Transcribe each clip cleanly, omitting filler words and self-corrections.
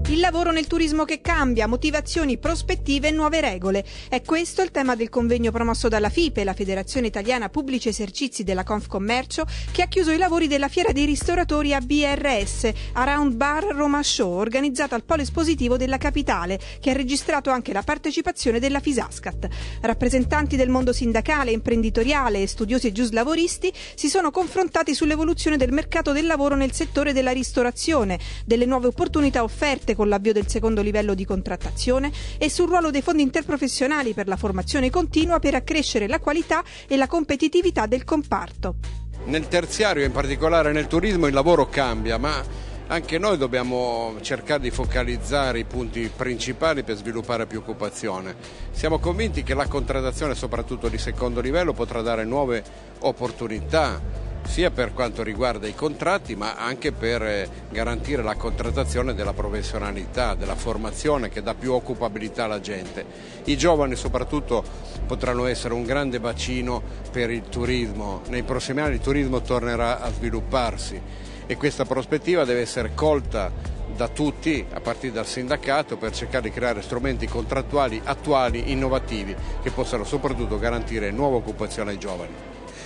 Il lavoro nel turismo che cambia, motivazioni, prospettive e nuove regole. È questo il tema del convegno promosso dalla FIPE, la Federazione Italiana Pubblici Esercizi della Confcommercio, che ha chiuso i lavori della Fiera dei Ristoratori a BRS, Around Bar Roma Show, organizzata al Polo Espositivo della Capitale, che ha registrato anche la partecipazione della Fisascat. Rappresentanti del mondo sindacale, imprenditoriale e studiosi e giuslavoristi si sono confrontati sull'evoluzione del mercato del lavoro nel settore della ristorazione, delle nuove opportunità offerte con l'avvio del secondo livello di contrattazione e sul ruolo dei fondi interprofessionali per la formazione continua per accrescere la qualità e la competitività del comparto. Nel terziario, in particolare nel turismo, il lavoro cambia, ma anche noi dobbiamo cercare di focalizzare i punti principali per sviluppare più occupazione. Siamo convinti che la contrattazione, soprattutto di secondo livello, potrà dare nuove opportunità, sia per quanto riguarda i contratti, ma anche per garantire la contrattazione della professionalità, della formazione, che dà più occupabilità alla gente. I giovani soprattutto potranno essere un grande bacino per il turismo. Nei prossimi anni il turismo tornerà a svilupparsi e questa prospettiva deve essere colta da tutti, a partire dal sindacato, per cercare di creare strumenti contrattuali attuali, innovativi, che possano soprattutto garantire nuova occupazione ai giovani.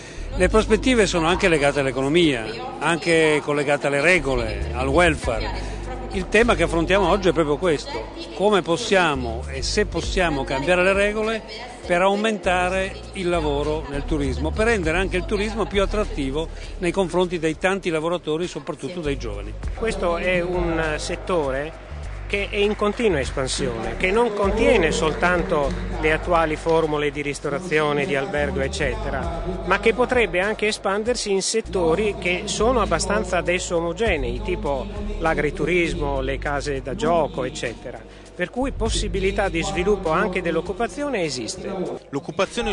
Le prospettive sono anche legate all'economia, anche collegate alle regole, al welfare. Il tema che affrontiamo oggi è proprio questo: come possiamo e se possiamo cambiare le regole per aumentare il lavoro nel turismo, per rendere anche il turismo più attrattivo nei confronti dei tanti lavoratori, soprattutto dei giovani. Questo è un settore che è in continua espansione, che non contiene soltanto le attuali formule di ristorazione, di albergo eccetera, ma che potrebbe anche espandersi in settori che sono abbastanza adesso omogenei, tipo l'agriturismo, le case da gioco eccetera, per cui possibilità di sviluppo anche dell'occupazione esiste. L'occupazione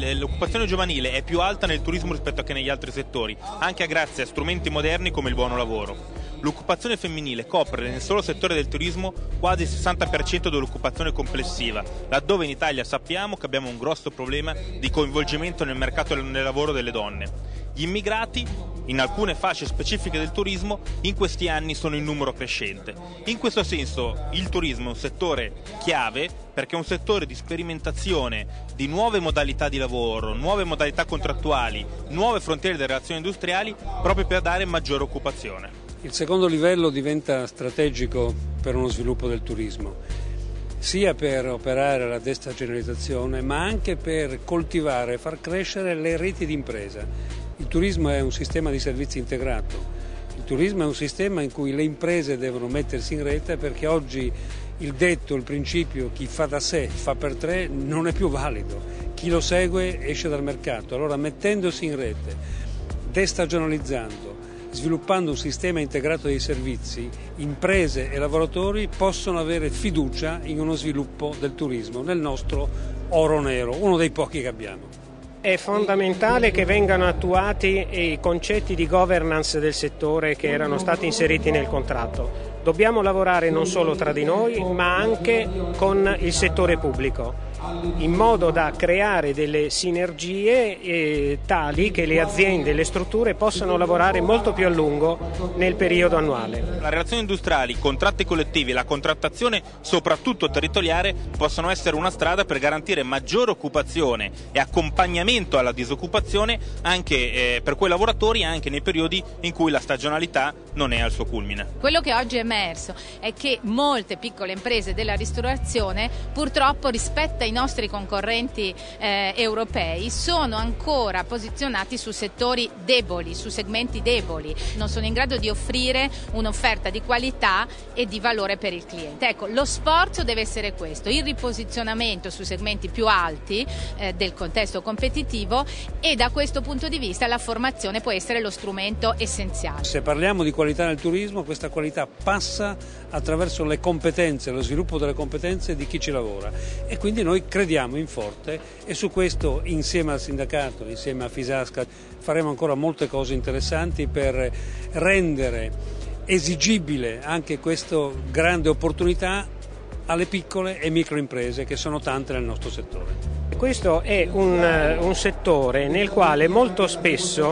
giovanile è più alta nel turismo rispetto che negli altri settori, anche grazie a strumenti moderni come il buono lavoro. L'occupazione femminile copre nel solo settore del turismo quasi il 60% dell'occupazione complessiva, laddove in Italia sappiamo che abbiamo un grosso problema di coinvolgimento nel mercato del lavoro delle donne. Gli immigrati, in alcune fasce specifiche del turismo, in questi anni sono in numero crescente. In questo senso il turismo è un settore chiave, perché è un settore di sperimentazione di nuove modalità di lavoro, nuove modalità contrattuali, nuove frontiere delle relazioni industriali, proprio per dare maggiore occupazione. Il secondo livello diventa strategico per uno sviluppo del turismo, sia per operare la destagionalizzazione, ma anche per coltivare e far crescere le reti di impresa. Il turismo è un sistema di servizi integrato, il turismo è un sistema in cui le imprese devono mettersi in rete, perché oggi il detto, il principio chi fa da sé fa per tre non è più valido, chi lo segue esce dal mercato. Allora, mettendosi in rete, destagionalizzando, sviluppando un sistema integrato dei servizi, imprese e lavoratori possono avere fiducia in uno sviluppo del turismo, nel nostro oro nero, uno dei pochi che abbiamo. È fondamentale che vengano attuati i concetti di governance del settore che erano stati inseriti nel contratto. Dobbiamo lavorare non solo tra di noi, ma anche con il settore pubblico, in modo da creare delle sinergie tali che le aziende e le strutture possano lavorare molto più a lungo nel periodo annuale. Le relazioni industriali, i contratti collettivi e la contrattazione, soprattutto territoriale, possono essere una strada per garantire maggiore occupazione e accompagnamento alla disoccupazione anche per quei lavoratori, anche nei periodi in cui la stagionalità non è al suo culmine. Quello che oggi è emerso è che molte piccole imprese della ristorazione, purtroppo rispetto ai nostri concorrenti europei, sono ancora posizionati su settori deboli, su segmenti deboli, non sono in grado di offrire un'offerta di qualità e di valore per il cliente. Ecco, lo sforzo deve essere questo, il riposizionamento su segmenti più alti del contesto competitivo, e da questo punto di vista la formazione può essere lo strumento essenziale. Se parliamo di qualità nel turismo, questa qualità passa attraverso le competenze, lo sviluppo delle competenze di chi ci lavora, e quindi noi crediamo in forte, e su questo insieme al sindacato, insieme a Fisascat, faremo ancora molte cose interessanti per rendere esigibile anche questa grande opportunità alle piccole e microimprese, che sono tante nel nostro settore. Questo è un settore nel quale molto spesso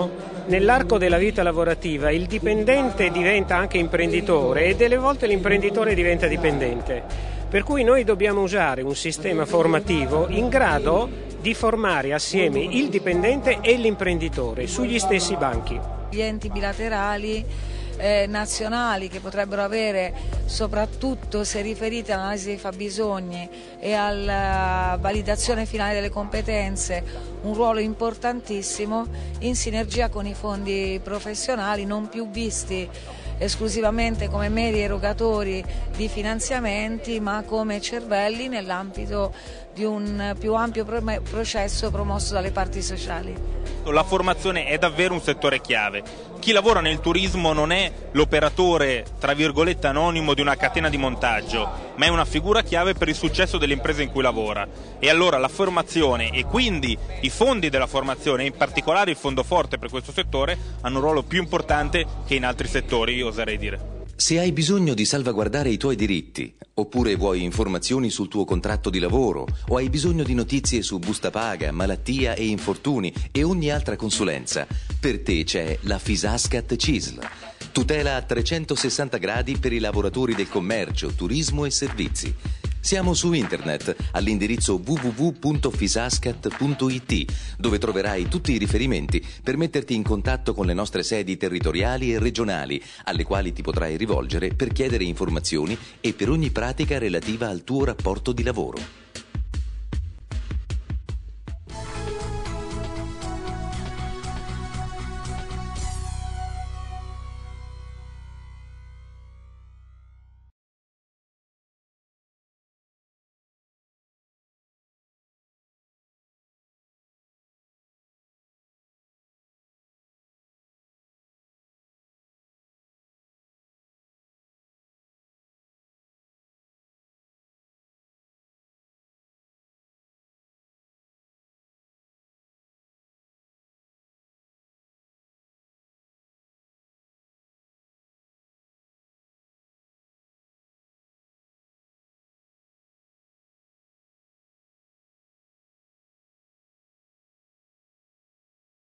nell'arco della vita lavorativa il dipendente diventa anche imprenditore e delle volte l'imprenditore diventa dipendente. Per cui noi dobbiamo usare un sistema formativo in grado di formare assieme il dipendente e l'imprenditore sugli stessi banchi. Gli enti bilaterali nazionali che potrebbero avere, soprattutto se riferiti all'analisi dei fabbisogni e alla validazione finale delle competenze, un ruolo importantissimo in sinergia con i fondi professionali, non più visti esclusivamente come meri erogatori di finanziamenti, ma come cervelli nell'ambito di un più ampio processo promosso dalle parti sociali. La formazione è davvero un settore chiave. Chi lavora nel turismo non è l'operatore, tra virgolette, anonimo di una catena di montaggio, ma è una figura chiave per il successo delle imprese in cui lavora. E allora la formazione e quindi i fondi della formazione, in particolare il fondo forte per questo settore, hanno un ruolo più importante che in altri settori, oserei dire. Se hai bisogno di salvaguardare i tuoi diritti, oppure vuoi informazioni sul tuo contratto di lavoro, o hai bisogno di notizie su busta paga, malattia e infortuni e ogni altra consulenza, per te c'è la Fisascat CISL. Tutela a 360 gradi per i lavoratori del commercio, turismo e servizi. Siamo su internet all'indirizzo www.fisascat.it, dove troverai tutti i riferimenti per metterti in contatto con le nostre sedi territoriali e regionali, alle quali ti potrai rivolgere per chiedere informazioni e per ogni pratica relativa al tuo rapporto di lavoro.